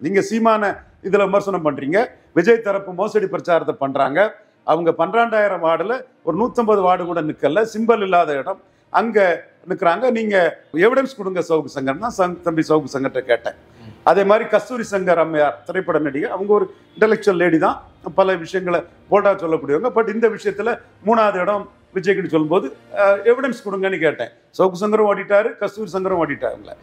நீங்க சீமான இதுல விமர்சனம் பண்றீங்க, விஜய் தரப்பு மோசடி பிரச்சாரத்தை பண்றாங்க. அவங்க 12,000 வார்டுல ஒரு 150 வார்டு கூட நிக்கல, சிம்பல் இல்லாத இடம், அங்க நிக்கிறாங்க. நீங்க எவிடன்ஸ் கொடுங்க சவுக்கு சங்கர் தான் தம்பி சவுக்கு சங்கர்கிட்ட கேட்டேன். அதே மாதிரி கஸ்தூரி சங்கர் அம்மையார் திரைப்பட நடிகை, அவங்க ஒரு இன்டெலெக்சுவல் லேடி தான், பல விஷயங்களை போல்டா சொல்லக்கூடியவங்க. பட் இந்த விஷயத்துல 3வது இடம் விஜய்கிட்ட சொல்லும்போது எவிடன்ஸ் கொடுங்கன்னு கேட்டேன். சவுக்கு சங்கரும் ஓடிட்டாரு, கஸ்தூரி சங்கரும் ஓடிட்டாருங்கள.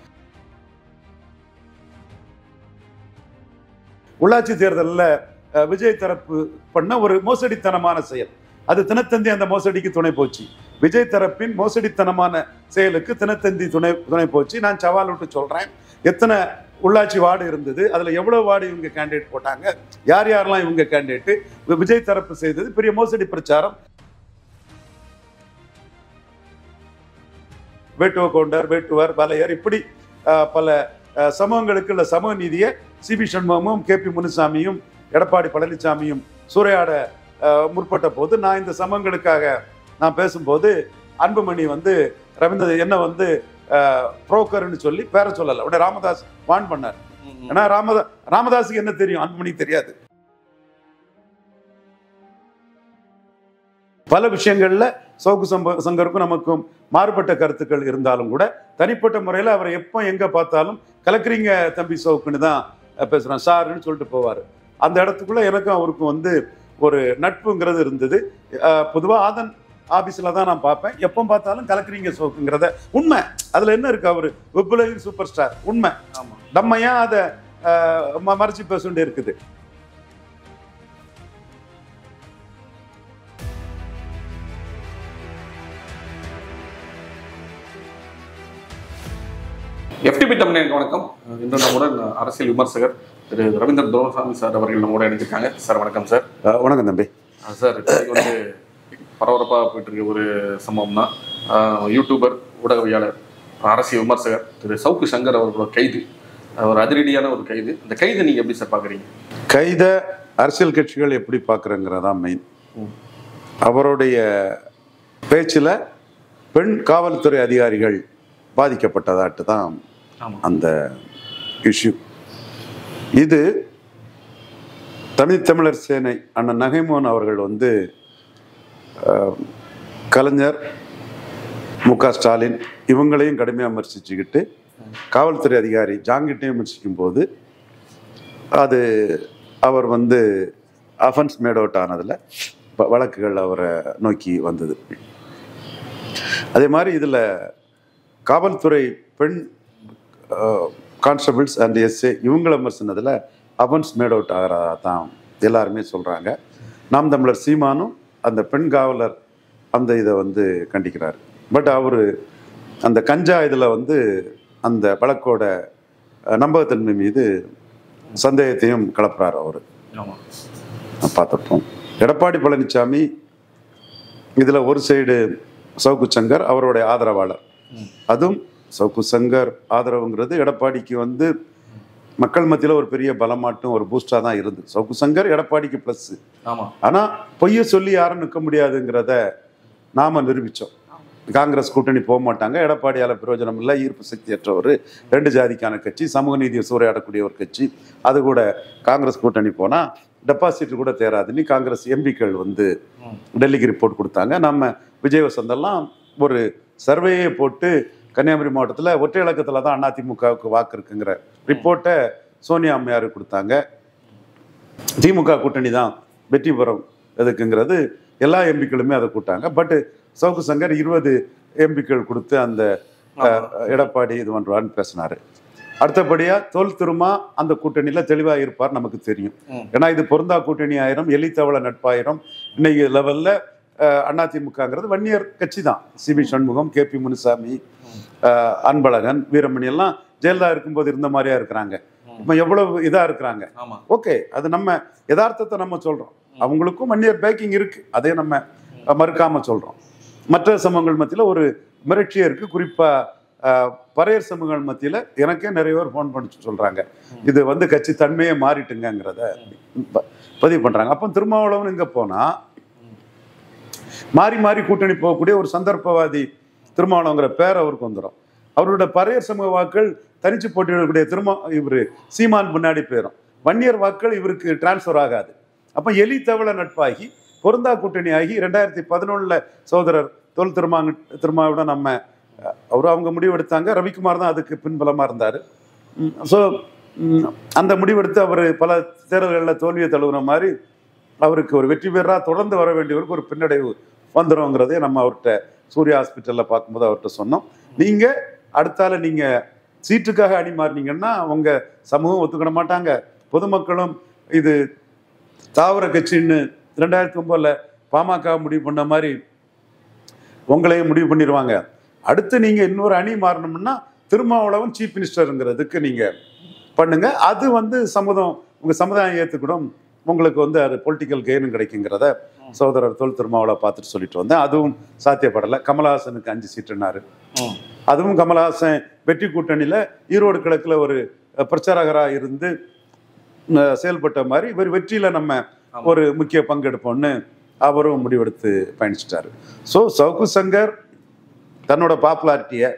உள்ளாட்சி தேர்தலில் விஜய் தரப்பு பண்ண ஒரு மோசடித்தனமான செயல், அது தினத்தந்தி அந்த மோசடிக்கு துணை போச்சு. விஜய் தரப்பின் மோசடித்தனமான செயலுக்கு தினத்தந்தி துணை போச்சு. நான் சவால் விட்டு சொல்றேன், எத்தனை உள்ளாட்சி வார்டு இருந்தது, அதுல எவ்வளவு வார்டு இவங்க கேண்டிடேட் போட்டாங்க, யார் யாரெல்லாம் இவங்க கேண்டிடேட், விஜய் தரப்பு செய்தது பெரிய மோசடி பிரச்சாரம். வேட்டுவ கவுண்டர், வேட்டுவர், வலையர், இப்படி பல சமூகங்களுக்கு உள்ள சமூக நீதியை சிபி சண்முகமும் KP முனுசாமியும் எடப்பாடி பழனிசாமியும் சூறையாட முற்பட்ட போது நான் இந்த சமூகங்களுக்காக நான் பேசும்போது அன்புமணி ரவீந்திர என்ன புரோக்கர்னு சொல்லி பேர சொல்லல, உடனே ராமதாஸ் வான் பண்ணார். ஏன்னா ராமதாஸுக்கு என்ன தெரியும், அன்புமணிக்கு தெரியாது. பல விஷயங்கள்ல சவுக்கு சங்கருக்கும் நமக்கும் மாறுபட்ட கருத்துக்கள் இருந்தாலும் கூட தனிப்பட்ட முறையில் அவரை எப்போ எங்க பார்த்தாலும் கலக்குறீங்க தம்பி சவுக்குன்னு தான் பேசுறேன், சாருன்னு சொல்லிட்டு போவார். அந்த இடத்துக்குள்ள எனக்கும் அவருக்கும் ஒரு நட்புங்கிறது இருந்தது. பொதுவாக ஆதன் ஆபீஸ்ல தான் நான் பார்ப்பேன், எப்போ பார்த்தாலும் கலக்குறீங்க சவுக்குங்கிறத உண்மை. அதுல என்ன இருக்கு, அவரு வெப்புலகின் சூப்பர் ஸ்டார், உண்மை. நம்ம ஏன் அதை மறைச்சு பேச வேண்டி இருக்குது? FTP தமிழனுக்கு வணக்கம். இன்று நம்முடன் அரசியல் விமர்சகர் திரு ரவீந்திர துரைசாமி சார் அவர்கள் நம்மோட இணைஞ்சிருக்காங்க. சார் வணக்கம். சார் வணக்கம் தம்பி. சார் பரபரப்பாக போயிட்டு இருக்க ஒரு சம்பவம் தான், யூடியூபர், ஊடகவியாளர், அரசியல் விமர்சகர் திரு சவுக்கு சங்கர் அவர்களோட கைது, ஒரு அதிரடியான ஒரு கைது. அந்த கைதை நீங்க எப்படி சார் பாக்குறீங்க? கைதை அரசியல் கட்சிகள் எப்படி பாக்குறங்கிறதா மெயின். அவருடைய பேச்சில் பெண் காவல்துறை அதிகாரிகள் பாதிக்கப்பட்டதாட்டு தான் அந்த இஷ்யூ. இது தமிழர் சேனை அண்ணன் நகைமோகன் அவர்கள் கலைஞர், MK ஸ்டாலின் இவங்களையும் கடுமையாக விமர்சிச்சுக்கிட்டு காவல்துறை அதிகாரி ஜாங்கிட்டையும் விமர்சிக்கும் போது அது அவர் அஃபென்ஸ் மேட் அவுட் ஆனதில் வழக்குகள் அவரை நோக்கி வந்தது. அதே மாதிரி இதில் காவல்துறை பெண் கான்ஸ்டபிள்ஸ் அண்ட் SA இவங்களை விமர்சினதில் அஃபென்ஸ் மேட் அவுட் ஆகிறதா தான் எல்லாருமே சொல்கிறாங்க. நாம் தமிழர் சீமானும் அந்த பெண் காவலர் அந்த இதை கண்டிக்கிறார். பட் அவர் அந்த கஞ்சா இதில் அந்த வழக்கோட நம்பகத்தன்மை மீது சந்தேகத்தையும் கலப்புறார். அவர் பார்த்துருப்போம். எடப்பாடி பழனிசாமி இதில் ஒரு சைடு சவுக்கு சங்கர் அவருடைய ஆதரவாளர், அதுவும் சவுக்கு சங்கர் ஆதரவுங்கிறது எடப்பாடிக்கு மக்கள் மத்தியில் ஒரு பெரிய பலமாட்டும் ஒரு பூஸ்டா தான் இருந்தது. சவுக்கு சங்கர் எடப்பாடிக்கு பிளஸ். ஆனா பொய்ய சொல்லி யாரும் நிற்க முடியாதுங்கிறத நாம நிரூபிச்சோம். காங்கிரஸ் கூட்டணி போக மாட்டாங்க, எடப்பாடியால பிரயோஜனம் இல்லை, ஈர்ப்பு சக்தி அற்ற ஒரு 2 ஜாதிக்கான கட்சி, சமூக நீதியை சூறையாடக்கூடிய ஒரு கட்சி, அது கூட காங்கிரஸ் கூட்டணி போனா டெபாசிட் கூட தேராதுன்னு காங்கிரஸ் எம்பிக்கள் டெல்லிக்கு ரிப்போர்ட் கொடுத்தாங்க. நம்ம விஜய் வசந்தெல்லாம் ஒரு சர்வேயை போட்டு கன்னியாகுமரி மாவட்டத்தில் ஒற்றை இலக்கத்தில் தான் அதிமுகவுக்கு வாக்கு இருக்குங்கிற ரிப்போர்ட்டை சோனியா அம்மையாருக்கு கொடுத்தாங்க. திமுக கூட்டணி தான் வெற்றி பெறும் எதுக்குங்கிறது எல்லா எம்பிக்களுமே அதை கூட்டாங்க. பட் சவுக்கு சங்கர் 20 எம்பிக்கள் கொடுத்து அந்த எடப்பாடி இது பண்ணுவார்னு பேசினாரு. அடுத்தபடியா தோல் திருமா அந்த கூட்டணியில தெளிவாக இருப்பார், நமக்கு தெரியும். ஏன்னா இது பொருந்தா கூட்டணி ஆயிரம், எலித்தவள நட்பாயிரம். இன்னைக்கு லெவல்ல அதிமுகங்கிறது வன்னியர் கட்சி தான். சிபி சண்முகம், KP முனுசாமி, அன்பழகன், வீரமணி எல்லாம் ஜெயலலிதா இருக்கும்போது இருந்த மாதிரியா இருக்கிறாங்க. இப்ப எவ்வளவு இதா இருக்கிறாங்க. ஓகே, அது நம்ம யதார்த்தத்தை நம்ம சொல்றோம். அவங்களுக்கும் வன்னியர் பேக்கிங் இருக்கு, அதே நம்ம மறுக்காம சொல்றோம். மற்ற சமூகங்கள் மத்தியில ஒரு மிரட்சியே இருக்கு. குறிப்பா பறையர் சமூகங்கள் மத்தியில எனக்கே நிறைய பேர் ஃபோன் பண்ணி சொல்றாங்க, இது கட்சி தன்மையே மாறிட்டுங்கிறத பதிவு பண்றாங்க. அப்போ திருமாவளவன் இங்க போனா மாறி மாறி கூட்டணி போகக்கூடிய ஒரு சந்தர்ப்பவாதி திருமாவளவங்கிற பேர் அவருக்கு வந்துடும். அவரோட பறையர் சமூக வாக்கள் தனிச்சு போட்டியிடக்கூடிய இவர் சீமான் முன்னாடி போயிடும். வன்னியர் வாக்கள் இவருக்கு டிரான்ஸ்ஃபர் ஆகாது. அப்போ எலி தவள நட்பாகி பொருந்தா கூட்டணி ஆகி 2011 சகோதரர் தொல் திருமாவுடன் அவங்க முடிவெடுத்தாங்க. ரவிக்குமார் தான் அதுக்கு பின்பலமாக இருந்தார். ஸோ அந்த முடிவெடுத்து அவர் பல தேர்தல்களில் தோல்வியை தழுவுன மாதிரி அவருக்கு ஒரு வெற்றி பெறராக தொடர்ந்து வர வேண்டியவருக்கு ஒரு பின்னடைவு வந்துடும்ங்கிறதே நம்ம அவர்கிட்ட சூர்யா ஹாஸ்பிட்டலில் பார்க்கும்போது அவர்கிட்ட சொன்னோம். நீங்கள் அடுத்தால நீங்கள் சீட்டுக்காக அணி மாறினீங்கன்னா உங்கள் சமூகம் ஒத்துக்கிட மாட்டாங்க, பொதுமக்களும் இது தாவர கட்சின்னு 2009 பாமக முடிவு பண்ண மாதிரி உங்களையும் முடிவு பண்ணிடுவாங்க. அடுத்து நீங்கள் இன்னொரு அணி மாறணும்னா திருமாவளவன் சீஃப் மினிஸ்டருங்கிறதுக்கு நீங்கள் பண்ணுங்க. அது உங்கள் சமுதாயம் ஏற்றுக்கிடும், உங்களுக்கு அது பொலிட்டிக்கல் கெயினும் கிடைக்குங்கிறத சகோதரர் தொல் திருமாவளை பார்த்துட்டு சொல்லிட்டு வந்தேன். அதுவும் சாத்தியப்படலை. கமலஹாசனுக்கு 5 சீட்டுனாரு. அதுவும் கமலஹாசன் வெற்றி கூட்டணியில் ஈரோடு கிழக்கில் ஒரு பிரச்சாரகராக இருந்து செயல்பட்ட மாதிரி இவர் வெற்றியில் நம்ம ஒரு முக்கிய பங்கெடுப்போம்னு அவரும் முடிவெடுத்து பயணிச்சிட்டாரு. ஸோ சவுக்கு சங்கர் தன்னோட பாப்புலாரிட்டியை,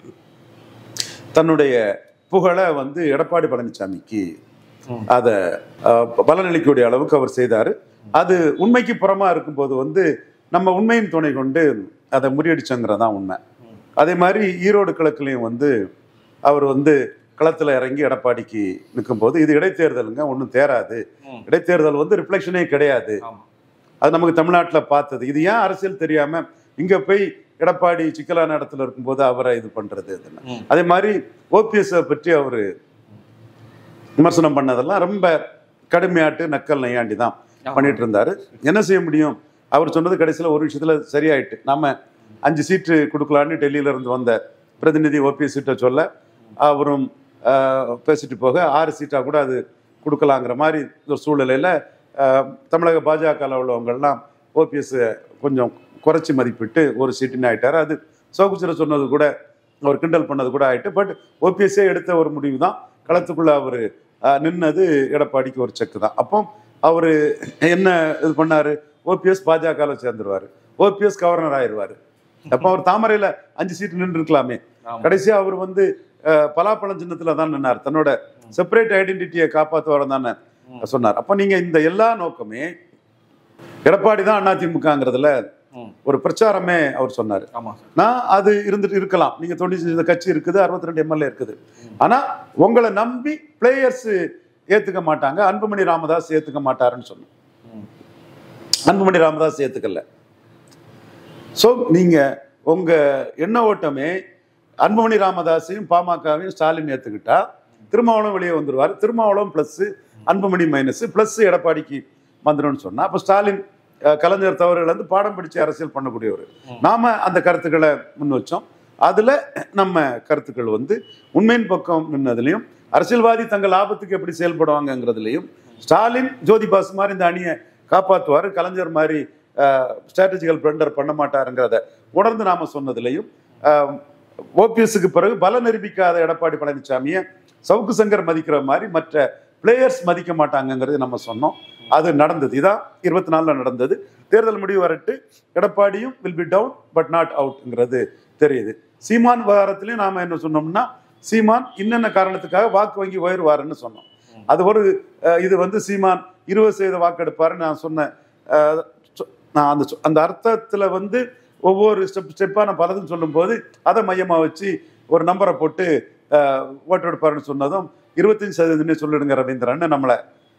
தன்னுடைய புகழை எடப்பாடி பழனிசாமிக்கு அதை பலனளிக்கக்கூடிய அளவுக்கு அவர் செய்தார். அது உண்மைக்கு புறமாக இருக்கும்போது நம்ம உண்மையின் துணை கொண்டு அதை முறியடிச்சங்கிறதான் உண்மை. அதே மாதிரி ஈரோடு கிழக்குலையும் அவர் களத்தில் இறங்கி எடப்பாடிக்கு நிற்கும்போது இது இடைத்தேர்தலுங்க, ஒன்றும் தேராது, இடைத்தேர்தல் ரிஃப்ளெக்ஷனே கிடையாது, அது நமக்கு தமிழ்நாட்டில் பார்த்தது. இது ஏன் அரசியல் தெரியாமல் இங்கே போய் எடப்பாடி சிக்கலான இடத்துல இருக்கும்போது அவரை இது பண்ணுறது. அதே மாதிரி ஓபிஎஸ்ஸை பற்றி அவர் விமர்சனம் பண்ணதெல்லாம் ரொம்ப கடுமையாட்டு நக்கல் நையாண்டி தான் பண்ணிட்டு இருந்தாரு. என்ன செய்ய முடியும்? அவர் சொன்னது கடைசியில் ஒரு விஷயத்துல சரியாயிட்டு, நாம 5 சீட்டு கொடுக்கலான்னு டெல்லியில இருந்து வந்த பிரதிநிதி ஓபிஎஸ் சீட்டை சொல்ல அவரும் பேசிட்டு போக 6 சீட்டாக கூட அது கொடுக்கலாங்கிற மாதிரி ஒரு சூழ்நிலையில தமிழக பாஜக உள்ளவங்கள்லாம் ஓபிஎஸ் கொஞ்சம் குறைச்சி மதிப்பிட்டு ஒரு சீட்டுன்னு ஆயிட்டாரு. அது சோகுச்சரை சொன்னது கூட அவர் கிண்டல் பண்ணது கூட ஆயிட்டு. பட் ஓபிஎஸ்ஸே எடுத்த ஒரு முடிவு தான். களத்துக்குள்ள அவர் நின்னது எடப்பாடிக்கு ஒரு செக்கு தான். அப்போ அவர் என்ன இது பண்ணாரு? ஓபிஎஸ் பாஜகவில் சேர்ந்துருவாரு, ஓபிஎஸ் கவர்னர் ஆயிடுவாரு. அப்போ அவர் தாமரையில் 5 சீட்டு நின்று இருக்கலாமே. கடைசியா அவர் பலாப்பழம் சின்னத்துல தான் நின்னார், தன்னோட செப்பரேட் ஐடென்டிட்டியை காப்பாற்றுவார தானே சொன்னார். அப்போ நீங்க இந்த எல்லா நோக்கமே எடப்பாடி தான் அதிமுகங்கிறதுல ஒரு பிரச்சாரமே அவர் சொன்னார். நான் அது இருந்துட்டு இருக்கலாம், நீங்க 90 கட்சி இருக்குது, 62 எம்எல்ஏ இருக்குது, ஆனா உங்களை நம்பி பிளேயர்ஸ் ஏத்துக்க மாட்டாங்க, அன்புமணி ராமதாஸ் ஏத்துக்க மாட்டாருன்னு சொன்னேன். அன்புமணி ராமதாஸ் ஏத்துக்கல. ஸோ நீங்க உங்க எண்ண ஓட்டமே அன்புமணி ராமதாஸையும் பாமகவையும் ஸ்டாலின் ஏத்துக்கிட்டா திருமாவளவன் வெளியே வந்துருவார், Thirumavalavan plus Anbumani minus plus எடப்பாடிக்கு வந்துடும் சொன்னா அப்போ ஸ்டாலின் கலைஞர் தவறுகள் பாடம் பிடிச்சு அரசியல் பண்ணக்கூடியவர். நாம அந்த கருத்துக்களை முன் வச்சோம். அதுல நம்ம கருத்துக்கள் உண்மையின் பக்கம் நின்னதுலையும் அரசியல்வாதி தங்கள் லாபத்துக்கு எப்படி செயல்படுவாங்கிறதுலையும் ஸ்டாலின் ஜோதி பாசு மாதிரி இந்த அணியை காப்பாற்றுவார், கலைஞர் மாதிரி ஸ்ட்ராட்டஜிக்கல் பிளண்டர் பண்ண மாட்டாருங்கிறத உணர்ந்து நாம சொன்னதுலையும் ஓபிஎஸ்க்கு பிறகு பல நிரூபிக்காத எடப்பாடி பழனிசாமியை சவுக்கு சங்கர் மதிக்கிற மாதிரி மற்ற பிளேயர்ஸ் மதிக்க மாட்டாங்கிறது நம்ம சொன்னோம். அது நடந்தது. இதான் 24 நடந்தது. தேர்தல் முடிவு வரட்டு எடப்பாடியும் will be down but not அவுட்ங்கிறது தெரியுது. சீமான் விவகாரத்திலையும் நாம என்ன சொன்னோம்னா சீமான் இன்னென்ன காரணத்துக்காக வாக்கு வங்கி உயர்வாருன்னு சொன்னோம். அது ஒரு இது சீமான் 20% வாக்கெடுப்பாருன்னு நான் சொன்னேன். நான் அந்த அர்த்தத்துல ஒவ்வொரு ஸ்டெப்பான பலதும் சொல்லும் போது அதை மையமா வச்சு ஒரு நம்பரை போட்டு ஓட்டு எடுப்பாருன்னு சொன்னதும் 25% சொல்லிடுங்க ரவீந்திரன் நம்மளை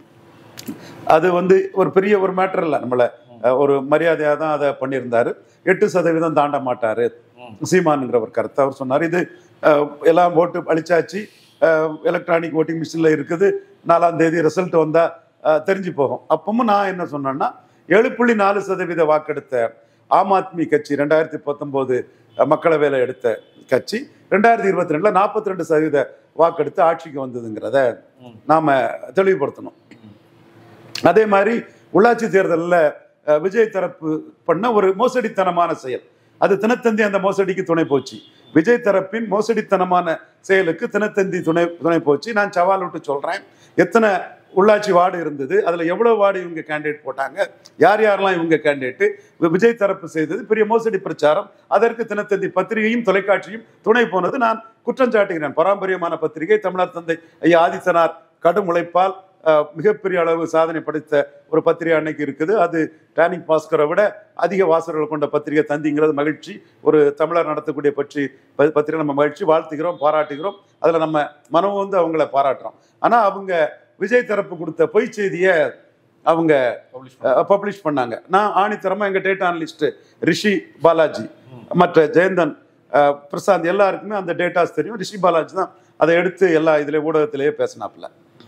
அது ஒரு பெரிய ஒரு மேட்டர் இல்லை, நம்மளை ஒரு மரியாதையாக தான் அதை பண்ணியிருந்தாரு. 8% தாண்ட மாட்டாரு சீமானுங்கிற ஒரு கருத்தை அவர் சொன்னார். இது எல்லாம் ஓட்டு அழிச்சாச்சு, எலக்ட்ரானிக் ஓட்டிங் மிஷினில் இருக்குது, 4ஆம் தேதி ரிசல்ட் வந்தால் தெரிஞ்சு போகும். அப்பவும் நான் என்ன சொன்னேன்னா 7.4% வாக்கெடுத்த ஆம் ஆத்மி கட்சி 2019 மக்களவையில் எடுத்த கட்சி 2022 42% வாக்கெடுத்து ஆட்சிக்கு வந்ததுங்கிறத நாம தெளிவுபடுத்தணும். அதே மாதிரி உள்ளாட்சி தேர்தலில் விஜய் தரப்பு பண்ண ஒரு மோசடித்தனமான செயல், அது தினத்தந்தி அந்த மோசடிக்கு துணை போச்சு. விஜய் தரப்பின் மோசடித்தனமான செயலுக்கு தினத்தந்தி துணை போச்சு. நான் சவால் விட்டு சொல்றேன், எத்தனை உள்ளாட்சி வார்டு இருந்தது. அதில் எவ்வளோ வார்டு இவங்க கேண்டிடேட் போட்டாங்க, யார் யாரெல்லாம் இவங்க கேண்டிடேட்டு, விஜய் தரப்பு செய்தது பெரிய மோசடி பிரச்சாரம். அதற்கு தினத்தந்தி பத்திரிகையும் தொலைக்காட்சியும் துணை போனது. நான் குற்றம் சாட்டுகிறேன். பாரம்பரியமான பத்திரிகை, தமிழர் தந்தை ஐயா ஆதித்தனார் கடும் உழைப்பால் மிகப்பெரிய அளவு சாதனை படைத்த ஒரு பத்திரிகை அன்னைக்கு இருக்குது. அது டேனிங் பாஸ்கரை விட அதிக வாசகர்கள் கொண்ட பத்திரிகை தந்திங்கிறது மகிழ்ச்சி. ஒரு தமிழர் நடத்தக்கூடிய பத்திரிகை நம்ம மகிழ்ச்சி, வாழ்த்துகிறோம், பாராட்டுகிறோம். அதில் நம்ம மனம் வந்து அவங்கள பாராட்டுறோம். ஆனால் அவங்க விஜய் தரப்பு கொடுத்த பொய் செய்தியை அவங்க பப்ளிஷ் பண்ணாங்க. நான் ஆணித்தரமாக எங்கள் டேட்டா அனலிஸ்ட் ரிஷி பாலாஜி, மற்ற ஜெயந்தன், பிரசாந்த் எல்லாருக்குமே அந்த டேட்டாஸ் தெரியும். ரிஷி பாலாஜி தான் அதை எடுத்து எல்லா இதில் ஊடகத்திலேயே பேசினாப்புல.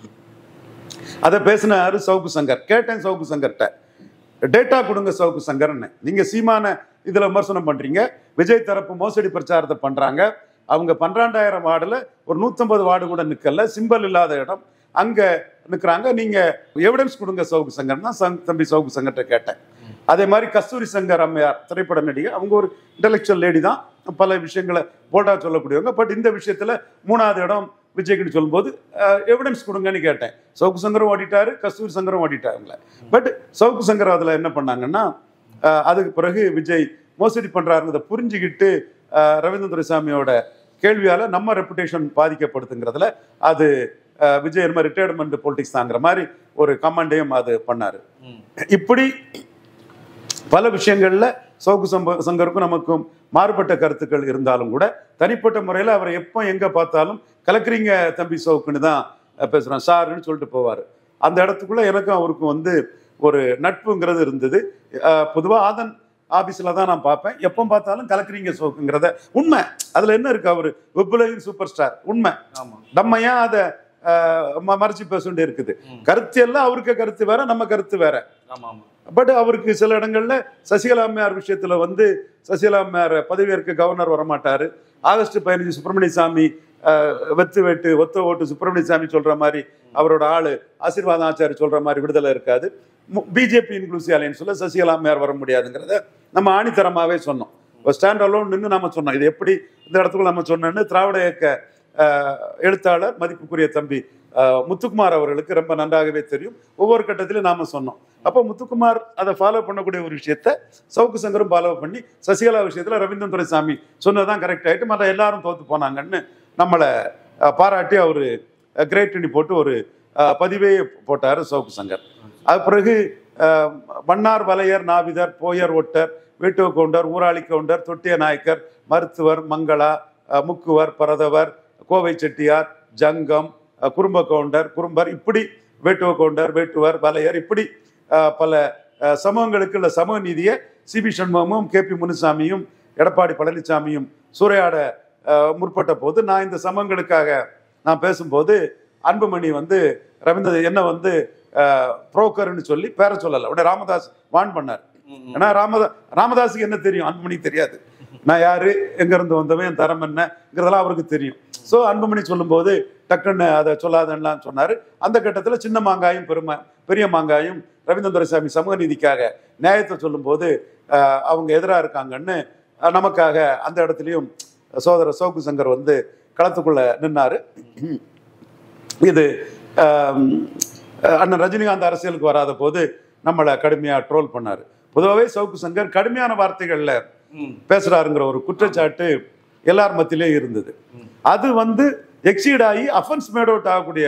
அதை பேசினாரு சவுக்கு சங்கர். கேட்டேன் சவுக்கு சங்கர்கிட்ட, டேட்டா கொடுங்க சவுக்கு சங்கர்ன்னு. நீங்கள் சீமான இதில் விமர்சனம் பண்ணுறீங்க, விஜய் தரப்பு மோசடி பிரச்சாரத்தை பண்ணுறாங்க. அவங்க 12,000 வார்டில் ஒரு 150 வார்டு கூட நிற்கல, சிம்பல் இல்லாத இடம், அங்கே நிற்கிறாங்க. நீங்கள் எவிடன்ஸ் கொடுங்க சவுக்கு சங்கர் தான் தம்பி சவுக்கு சங்கர்கிட்ட கேட்டேன். அதே மாதிரி கஸ்தூரி சங்கர் அம்மையார் திரைப்பட நடிகை, அவங்க ஒரு இன்டலெக்சுவல் லேடி தான், பல விஷயங்களை போல்டாக சொல்லக்கூடியவங்க. பட் இந்த விஷயத்தில் 3வது இடம் விஜய்கிட்ட சொல்லும்போது எவிடன்ஸ் கொடுங்கன்னு கேட்டேன். சவுக்கு சங்கரும் ஓடிட்டாரு, கஸ்தூரி சங்கரும் ஓடிட்டாருங்களே. பட் சவுக்கு சங்கர் அதில் என்ன பண்ணாங்கன்னா, அதுக்கு பிறகு விஜய் மோசடி பண்ணுறாருங்கிறத புரிஞ்சுக்கிட்டு ரவீந்திரன் துரைசாமியோட கேள்வியால் நம்ம ரெப்புடேஷன் பாதிக்கப்படுதுங்கிறதுல அது விஜய் என்ன ரிட்டையர்மெண்ட் பொலிட்டிக்ஸ் தாங்கிற மாதிரி ஒரு கமெண்டையும் அது பண்ணார். இப்படி பல விஷயங்கள்ல சவுக்கு சங்கருக்கும் நமக்கும் மாறுபட்ட கருத்துக்கள் இருந்தாலும் கூட தனிப்பட்ட முறையில் அவரை எப்போ எங்கே பார்த்தாலும் கலக்குறீங்க தம்பி சவுக்குன்னு தான் பேசுகிறோம், சாருன்னு சொல்லிட்டு போவார். அந்த இடத்துக்குள்ள எனக்கும் அவருக்கும் வந்து ஒரு நட்புங்கிறது இருந்தது. பொதுவாக ஆதன் ஆபீஸில் தான் நான் பார்ப்பேன், எப்போ பார்த்தாலும் கலக்குறீங்க சவுக்குங்கிறத உண்மை. அதில் என்ன இருக்கு, அவர் வெப்புலகின் சூப்பர் ஸ்டார், உண்மை. நம்ம ஏன் அதை மறைச்சு பேச வேண்டிய இருக்குது? கருத்து எல்லாம் அவருக்கு கருத்து வேற, நம்ம கருத்து வேற. பட் அவருக்கு சில இடங்கள்ல சசிகலா அம்மையார் விஷயத்துல வந்து சசிகலா அம்மையார் பதவியேற்க கவர்னர் வரமாட்டாரு. ஆகஸ்ட் 15 சுப்பிரமணிய சாமி வெத்து வெட்டு ஒத்த ஓட்டு சுப்பிரமணிய சாமி சொல்ற மாதிரி அவரோட ஆளு ஆசீர்வாதம் ஆச்சாரி சொல்ற மாதிரி விடுதலை இருக்காது. பிஜேபி இன்க்ளூசிவ் அலையன்ஸ்ல சசிகலா அம்மையார் வர முடியாதுங்கிறத நம்ம ஆணித்தரமாவே சொன்னோம். ஸ்டாண்ட் அலோன் நின்று நம்ம சொன்னோம். இது எப்படி இந்த இடத்துக்குள்ள நம்ம சொன்னோன்னு திராவிட இயக்க எழுத்தாளர் மதிப்புக்குரிய தம்பி முத்துக்குமார் அவர்களுக்கு ரொம்ப நன்றாகவே தெரியும். ஒவ்வொரு கட்டத்திலும் நாம சொன்னோம். அப்போ முத்துக்குமார் அதை ஃபாலோ பண்ணக்கூடிய ஒரு விஷயத்த சவுக்கு சங்கரும் ஃபாலோ பண்ணி சசிகலா விஷயத்துல ரவீந்திரன் துரைசாமி சொன்னதான் கரெக்ட் ஆயிட்டு மற்ற எல்லாரும் தோத்து போனாங்கன்னு நம்மளை பாராட்டி அவரு கிரேட்னி போட்டு ஒரு பதிவே போட்டார் சவுக்கு சங்கர். அது பிறகு வண்ணார் வலையர் நாவிதர் போயர் ஒட்டர் வீட்டு கவுண்டர் ஊராளி கவுண்டர் தொட்டிய நாயக்கர் மருத்துவர் மங்களா முக்குவர் பரதவர் கோவை செட்டியார் ஜங்கம் குறும்ப கவுண்டர் குறும்பர், இப்படி வேட்டுவ கவுண்டர் வேட்டுவர் வலையர், இப்படி பல சமூகங்களுக்கு உள்ள சமூக நீதியை சிபி சண்முகமும் கேபி முனுசாமியும் எடப்பாடி பழனிசாமியும் சூறையாட முற்பட்ட போது நான் இந்த சமூகங்களுக்காக நான் பேசும்போது அன்புமணி வந்து ரவீந்திர என்ன வந்து புரோக்கர்னு சொல்லி பேர சொல்லலை. உடனே ராமதாஸ் வான் பண்ணார். ஏன்னா ராமதாஸுக்கு என்ன தெரியும், அன்புமணிக்கு தெரியாது. நான் யாரு, எங்க இருந்து வந்தவன், என் தரம் என்னங்கிறதெல்லாம் அவருக்கு தெரியும். ஸோ அன்புமணி சொல்லும்போது டக்குன்னு அதை சொல்லாதன்னு சொன்னாரு. அந்த கட்டத்தில் சின்ன மாங்காயும் பெரிய மாங்காயும் ரவீந்திரன் துரைசாமி சமூக நீதிக்காக நியாயத்தை சொல்லும்போது அவங்க எதிராக இருக்காங்கன்னு நமக்காக அந்த இடத்துலையும் சோதரர் சவுக்கு சங்கர் வந்து களத்துக்குள்ள நின்னாரு. இது அண்ணன் ரஜினிகாந்த் அரசியலுக்கு வராத போது நம்மளை கடுமையா ட்ரோல் பண்ணாரு. பொதுவாகவே சவுக்கு சங்கர் கடுமையான வார்த்தைகள்ல பேசுறாருங்கிற ஒரு குற்றச்சாட்டு எல்லார் மத்தியிலே இருந்தது. அது வந்து எக்ஸீட் ஆகி அஃபென்ஸ் மேட் அவுட் ஆகக்கூடிய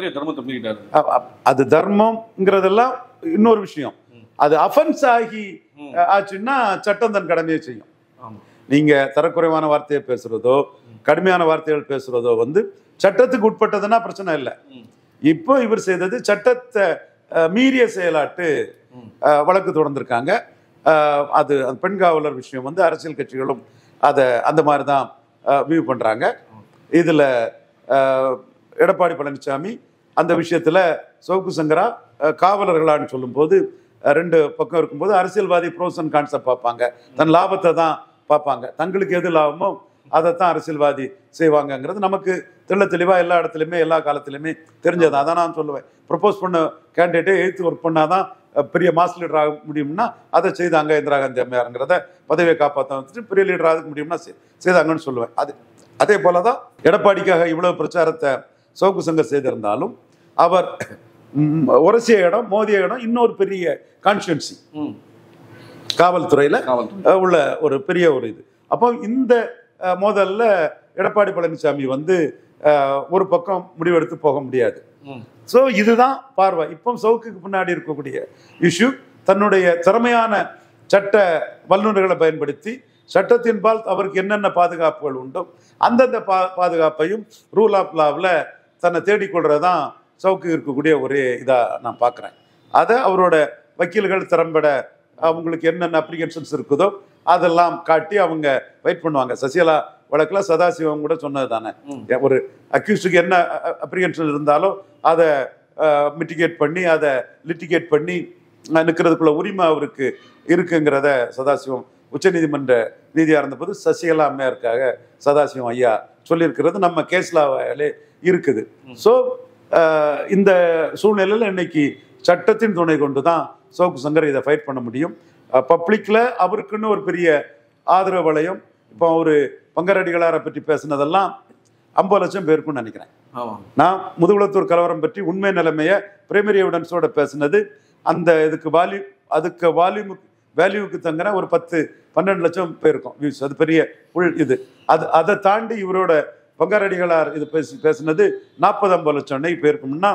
அது தர்மம்ங்கிறதெல்லாம் இன்னொரு விஷயம். அது அஃபென்ஸ் ஆகி ஆச்சுன்னா சட்டம் தன் கடமையை செய்யும். நீங்க தரக்குறைவான வார்த்தையை பேசுறதோ கடுமையான வார்த்தைகள் பேசுறதோ வந்து சட்டத்துக்கு உட்பட்டதுன்னா பிரச்சனை இல்லை. இப்போ இவர் செய்தது சட்டத்தை மீறிய செயலாட்டு வழக்கு தொடர்ந்திருக்காங்க. அது பெண் காவலர் விஷயம் வந்து அரசியல் கட்சிகளும் அதை அந்த மாதிரி தான் வியூ பண்றாங்க. இதுல எடப்பாடி பழனிசாமி அந்த விஷயத்துல சவுக்கு சங்கரா காவலர்களான்னு சொல்லும் போது ரெண்டு பக்கம் இருக்கும்போது அரசியல்வாதி ப்ரோஸ் அண்ட் கான்ஸை பார்ப்பாங்க, தன் லாபத்தை தான் பார்ப்பாங்க, தங்களுக்கு எது லாபமோ அதைத்தான் அரசியல்வாதி செய்வாங்கங்கிறது நமக்கு தெளிவா எல்லா இடத்துலையுமே எல்லா காலத்திலுமே தெரிஞ்சது. அதான் நான் சொல்லுவேன், ப்ரப்போஸ் பண்ண கேண்டிடேட்டே எய்த்து ஒர்க் பண்ணாதான் பெரிய மாஸ் லீடர் ஆக முடியும்னா அதை செய்தாங்க இந்திரா காந்தி அம்மையாருங்கிறத பதவியை காப்பாற்ற வந்துட்டு பெரிய லீடர் ஆக முடியும்னா செய்தாங்கன்னு சொல்லுவேன். அதே போலதான் எடப்பாடிக்காக இவ்வளவு பிரச்சாரத்தை சவுக்கு சங்கர் செய்திருந்தாலும் அவர் உரசிய இடம், மோதிய இடம் இன்னொரு பெரிய கான்ஸ்டியூன்சி காவல்துறையில் உள்ள ஒரு பெரிய ஒரு இது. அப்போ இந்த மோதல்ல எடப்பாடி பழனிசாமி வந்து ஒரு பக்கம் முடிவெடுத்து போக முடியாது. ஸோ இதுதான் பார்வை. இப்போ சவுக்குக்கு பின்னாடி இருக்கக்கூடிய இஷ்யூ தன்னுடைய திறமையான சட்ட வல்லுநர்களை பயன்படுத்தி சட்டத்தின்பால் அவருக்கு என்னென்ன பாதுகாப்புகள் உண்டோ அந்தந்த பாதுகாப்பையும் ரூல் ஆஃப் லாவில் தன்னை தேடிக்கொள்றது தான் சவுக்கு இருக்கக்கூடிய ஒரே இதாக நான் பார்க்குறேன். அதை அவரோட வக்கீல்கள் திறம்பட அவங்களுக்கு என்னென்ன அப்ளிகேஷன்ஸ் இருக்குதோ அதெல்லாம் காட்டி அவங்க வெயிட் பண்ணுவாங்க. சசிகலா வழக்கில் சதாசிவம் கூட சொன்னது தானே, ஒரு அக்யூஸ்டுக்கு என்ன அப்ளிகேஷன் இருந்தாலும் அதை மிட்டிகேட் பண்ணி அதை லிட்டிகேட் பண்ணி நிற்கிறதுக்குள்ள உரிமை அவருக்கு இருக்குங்கிறத சதாசிவம் உச்சநீதிமன்ற நீதியாக இருந்தபோது சசிகலா அம்மையாருக்காக சதாசிவம் ஐயா சொல்லியிருக்கிறது நம்ம கேஸ்லாவிலே இருக்குது. ஸோ இந்த சூழ்நிலையில் இன்னைக்கு சட்டத்தின் துணை கொண்டு தான் சவுக்கு சங்கர் இதை ஃபைட் பண்ண முடியும். பப்ளிக்கில் அவருக்குன்னு ஒரு பெரிய ஆதரவு வளையம். இப்போ ஒரு பங்கரடிகளாரை பற்றி பேசுனதெல்லாம் 50 லட்சம் பேருக்குன்னு நினைக்கிறேன். நான் முதுகுளத்தூர் கலவரம் பற்றி உண்மை நிலைமையை பிரைமரி எவிடன்ஸோட பேசுனது அந்த இதுக்கு வேல்யூவுக்கு தங்கின ஒரு 10-12 லட்சம் பேருக்கும் வியூஸ். அது பெரிய இது. அதை தாண்டி இவரோட பங்கரடிகளார் இது பேசுனது 40-50 லட்சம் பேருக்கும்னா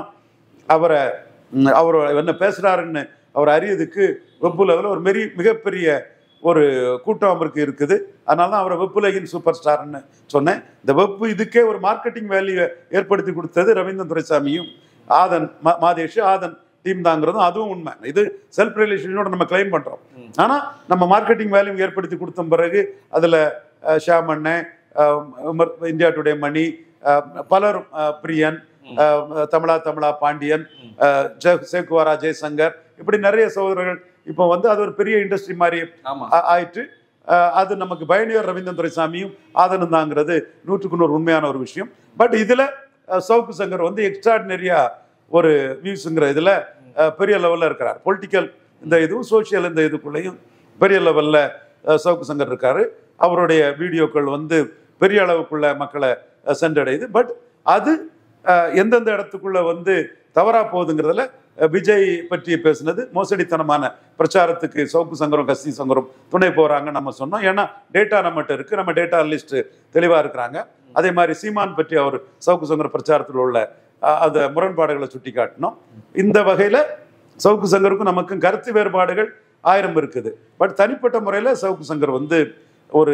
அவர் என்ன பேசுறாருன்னு அவர் அறியதுக்கு வெப்பு லெவலில் ஒரு மிகப்பெரிய ஒரு கூட்டம் அவருக்கு இருக்குது. அதனால தான் அவரை வெப்புலகின் சூப்பர் ஸ்டார்ன்னு சொன்னேன். இந்த வெப்பு இதுக்கே ஒரு மார்க்கெட்டிங் வேல்யூ ஏற்படுத்தி கொடுத்தது ரவீந்திரன் துரைசாமியும் மாதேஷ் ஆதன் டீம் தாங்கிறதும் அதுவும் உண்மை. இது செல்ஃப் ரிலேஷனோட நம்ம கிளைம் பண்ணுறோம். ஆனால் நம்ம மார்க்கெட்டிங் வேல்யூ ஏற்படுத்தி கொடுத்த பிறகு அதில் ஷியாம் அண்ணன், இந்தியா டுடே மணி, பலரும், பிரியன், தமிழா பாண்டியன், சேகுவாரா ஜெய்சங்கர், இப்படி நிறைய சகோதரர்கள் இப்போ வந்து அது ஒரு பெரிய இண்டஸ்ட்ரி மாதிரி ஆயிட்டு அது நமக்கு பயணியர் ரவீந்திரன் துரைசாமியும் ஆதனும் தாங்கிறது 100% உண்மையான ஒரு விஷயம். பட் இதில் சவுக்கு சங்கர் வந்து எக்ஸ்ட்ராடினரியா ஒரு வியூஸுங்கிற இதில் பெரிய லெவலில் இருக்கிறார். பொலிட்டிக்கல் இந்த இதுவும் சோசியல் இந்த இதுக்குள்ளேயும் பெரிய லெவலில் சவுக்கு சங்கர் இருக்காரு. அவருடைய வீடியோக்கள் வந்து பெரிய அளவுக்குள்ள மக்களை சென்றடையுது. பட் அது எந்தெந்த இடத்துக்குள்ள வந்து தவறா போகுதுங்கிறதுல விஜய் பற்றி பேசுனது மோசடித்தனமான பிரச்சாரத்துக்கு சவுக்கு சங்கரும் கஸ்தி சங்கரும் துணை போறாங்க நம்ம சொன்னோம். ஏன்னா டேட்டா நம்மகிட்ட இருக்கு, நம்ம டேட்டா லிஸ்ட் தெளிவா இருக்கிறாங்க. அதே மாதிரி சீமான் பற்றி அவர் சவுக்கு சங்கர் பிரச்சாரத்தில் உள்ள அந்த முரண்பாடுகளை சுட்டி காட்டணும். இந்த வகையில சவுக்கு சங்கருக்கும் நமக்கும் கருத்து வேறுபாடுகள் 1000 இருக்குது. பட் தனிப்பட்ட முறையில சவுக்கு சங்கர் வந்து ஒரு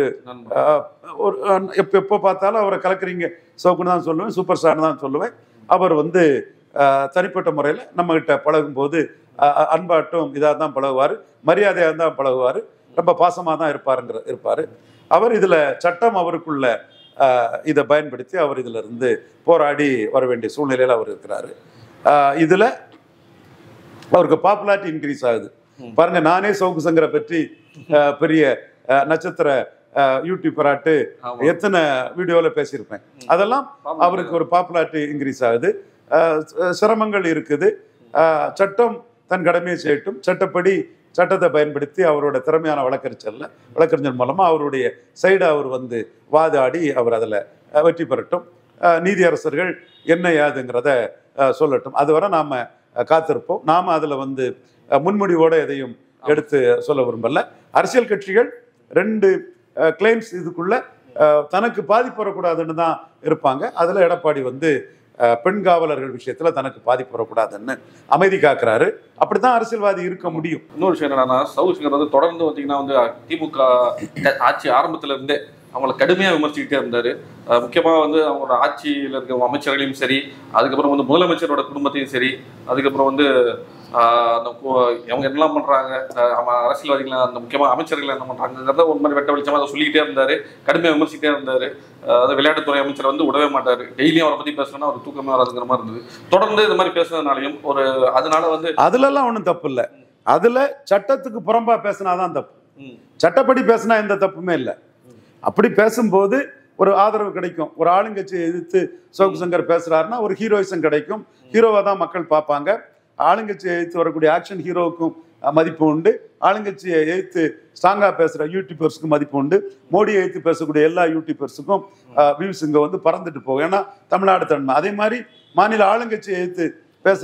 எப்போ பார்த்தாலும் அவரை கலக்குறீங்க சவுக்குன்னு தான் சொல்லுவேன், சூப்பர் ஸ்டார்னு தான் சொல்லுவேன். அவர் வந்து தனிப்பட்ட முறையில் நம்மகிட்ட பழகும் போது அன்பாட்டும் இதாக தான் பழகுவார், மரியாதையாக தான் பழகுவார், ரொம்ப பாசமாக தான் இருப்பார். அவர் இதில் சட்டம் அவருக்குள்ள இதை பயன்படுத்தி அவர் இதில் இருந்து போராடி வர வேண்டிய சூழ்நிலையில் அவர் இருக்கிறாரு. இதில் அவருக்கு பாப்புலாரிட்டி இன்க்ரீஸ் ஆகுது. பாருங்க, நானே சவுக்கு சங்கரை பற்றி பெரிய நட்சத்திர யூடியூபராட்டு எத்தனை வீடியோவில் பேசியிருப்பேன். அதெல்லாம் அவருக்கு ஒரு பாப்புலாரிட்டி இன்க்ரீஸ் ஆகுது. சிரமங்கள் இருக்குது. சட்டம் தன் கடமையை செய்யட்டும். சட்டப்படி சட்டத்தை பயன்படுத்தி அவரோட திறமையான வழக்கறிஞர் மூலமாக அவருடைய சைடு அவர் வந்து வாதாடி அவர் அதில் வெற்றி பெறட்டும். நீதியரசர்கள் என்ன ஏதுங்கிறத சொல்லட்டும். அதுவரை நாம் காத்திருப்போம். நாம் அதில் வந்து முன்முடிவோடு எதையும் எடுத்து சொல்ல விரும்பல. அரசியல் கட்சிகள் 2 கிளைம்ஸ் இதுக்குள்ள தனக்கு பாதிப்பு வரக்கூடாதுன்னு தான் இருப்பாங்க. அதில் எடப்பாடி வந்து பெண் காவலர்கள் விஷயத்தில் தனக்கு பாதிப்பு வரக்கூடாதுன்னு அமைதி காக்குறாரு. அப்படித்தான் அரசியல்வாதி இருக்க முடியும். இன்னொரு விஷயம் என்னன்னா, சவுக்கு சங்கர் வந்து தொடர்ந்து பார்த்தீங்கன்னா வந்து திமுக ஆட்சி ஆரம்பத்துல இருந்தே அவங்களை கடுமையாக விமர்சிக்கிட்டே இருந்தார். முக்கியமாக வந்து அவங்களோட ஆட்சியில் இருக்க அமைச்சர்களையும் சரி, அதுக்கப்புறம் வந்து முதலமைச்சரோட குடும்பத்தையும் சரி, அதுக்கப்புறம் வந்து அந்த அவங்க என்னெல்லாம் பண்ணுறாங்க, அரசியல்வாதிகள் அந்த முக்கியமாக அமைச்சர்கள் என்ன பண்ணுறாங்கிறத ஒரு மாதிரி வெட்ட வெளிச்சமாக அதை சொல்லிக்கிட்டே இருந்தார், கடுமையாக விமர்சிக்கிட்டே இருந்தார். அது விளையாட்டுத்துறை அமைச்சர் வந்து விடவே மாட்டார். டெய்லியும் அவரை பற்றி பேசணும்னா அவர் தூக்கமே வராதுங்கிற மாதிரி இருந்தது. தொடர்ந்து இது மாதிரி பேசுனதுனாலையும் ஒரு அதனால வந்து அதுலலாம் ஒன்றும் தப்பு இல்லை. அதில் சட்டத்துக்கு புறம்பா பேசினாதான் தப்பு. சட்டப்படி பேசினா எந்த தப்புமே இல்லை. அப்படி பேசும்போது ஒரு ஆதரவு கிடைக்கும். ஒரு ஆளுங்கட்சியை எதிர்த்து சவுக்கு சங்கர் பேசுறாருன்னா ஒரு ஹீரோயிசம் கிடைக்கும். ஹீரோவை தான் மக்கள் பார்ப்பாங்க. ஆளுங்கட்சியை எதிர்த்து வரக்கூடிய ஆக்ஷன் ஹீரோவுக்கும் மதிப்பு உண்டு. ஆளுங்கட்சியை எதிர்த்து ஸ்ட்ராங்காக பேசுகிற யூடியூபர்ஸுக்கு மதிப்பு உண்டு. மோடியை எதிர்த்து பேசக்கூடிய எல்லா யூடியூபர்ஸுக்கும் வியூஸ் இங்கே வந்து பறந்துட்டு போகும். ஏன்னா தமிழ்நாடு தன்மை. அதே மாதிரி மாநில ஆளுங்கட்சியை எதிர்த்து பேசுகிற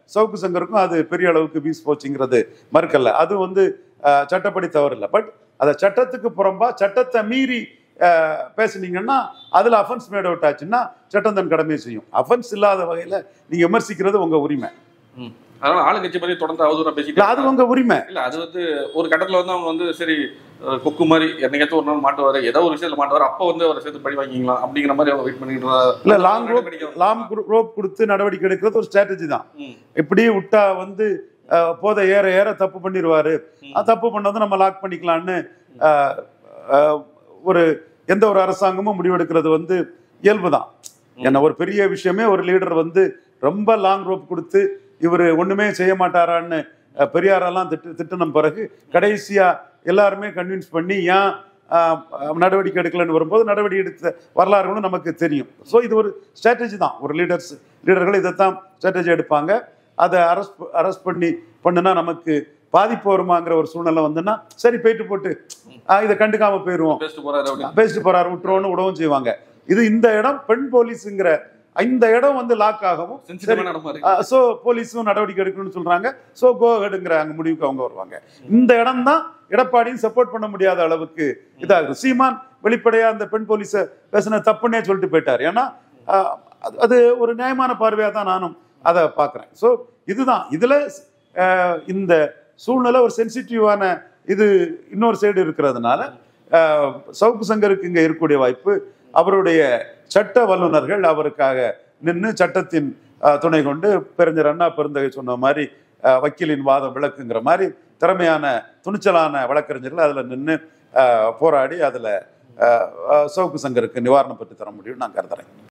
சவுக்கு சங்கருக்கும் அது பெரிய அளவுக்கு வீஸ் போச்சுங்கிறது மறுக்கல. அது வந்து சட்டப்படி தவறு இல்லை. பட் அதை சட்டத்துக்கு புறம்பா சட்டத்தை மீறி பேசுனீங்கன்னா அதுல அஃபென்ஸ் மேட் அவுட் ஆச்சுன்னா சட்டம் தன் கடமையை செய்யும். அஃபென்ஸ் இல்லாத வகையில நீங்க விமர்சிக்கிறது உங்க உரிமை. அதனால ஆளுங்கட்சி பத்தி தொடர்ந்து அவதூறா பேசிட்டு அது உங்க உரிமை இல்ல. அது வந்து ஒரு கட்டத்துல வந்து அவங்க வந்து சரி கொக்கு மாதிரி என்னைக்காச்சும் ஒரு நாள் மாட்டுவாரு, ஏதோ ஒரு விஷயத்துல மாட்டுவாரு, அப்ப வந்து அவரை சேர்த்து பழி வாங்கிக்கலாம் அப்படிங்கிற மாதிரி அவங்க வெயிட் பண்ணிட்டு இல்ல. லாங் ரோப் கொடுத்து நடவடிக்கை எடுக்கிறது ஒரு ஸ்ட்ராட்டஜி தான். இப்படி விட்டா வந்து போதை ஏற ஏற தப்பு பண்ணிடுவாரு, தப்பு பண்ணது நம்ம லாக் பண்ணிக்கலான்னு ஒரு எந்த ஒரு அரசாங்கமும் முடிவெடுக்கிறது வந்து இயல்பு தான். ஏன்னா ஒரு பெரிய விஷயமே ஒரு லீடர் வந்து ரொம்ப லாங் ரோப் கொடுத்து இவர் ஒண்ணுமே செய்ய மாட்டாரான்னு பெரியாரெல்லாம் திட்டின பிறகு கடைசியா எல்லாருமே கன்வின்ஸ் பண்ணி ஏன் நடவடிக்கை எடுக்கலன்னு வரும்போது நடவடிக்கை எடுத்த வரலாறுகளும் நமக்கு தெரியும். ஸோ இது ஒரு ஸ்ட்ராட்டஜி தான். ஒரு லீடர்கள் இதைத்தான் ஸ்ட்ராட்டஜி எடுப்பாங்க. அதை அரெஸ்ட் பண்ணுனா நமக்கு பாதிப்பு வருமாங்கிற ஒரு சூழ்நிலை வந்துன்னா சரி போயிட்டு போட்டு இதை கண்டுக்காம போயிடுவோம், பேசிட்டு போறாரு விட்டுருவோன்னு விடவும் செய்வாங்க. இது இந்த இடம் பெண் போலீஸுங்கிற இந்த இடம் வந்து லாக் ஆகவும் சோ போலீஸும் நடவடிக்கை எடுக்கணும்னு சொல்றாங்க. சோ கோ ஹெட்ங்கிற அங்க முடிவுக்கு அவங்க வருவாங்க. இந்த இடம் தான் எடப்பாடியும் சப்போர்ட் பண்ண முடியாத அளவுக்கு இதாகுது. சீமான் வெளிப்படையா அந்த பெண் போலீஸ பேசின தப்புன்னே சொல்லிட்டு போயிட்டார். ஏன்னா அது ஒரு நியாயமான பார்வையா தான் நானும் அதை பாக்குறேன். ஸோ இதுதான் இதுல இந்த சூழ்நிலை ஒரு சென்சிட்டிவான இது இன்னொரு சைடு இருக்கிறதுனால சவுக்கு சங்கருக்கு இங்க இருக்கக்கூடிய வாய்ப்பு அவருடைய சட்ட வல்லுநர்கள் அவருக்காக நின்று சட்டத்தின் துணை கொண்டு பெருஞ்சர் அண்ணா பெருந்தகை சொன்ன மாதிரி வக்கீலின் வாதம் விளக்குங்கிற மாதிரி திறமையான துணிச்சலான வழக்கறிஞர்கள் அதுல நின்று போராடி அதுல சவுக்கு சங்கருக்கு நிவாரணம் பெற்று தர முடியும்னு நான் கருதுறேன்.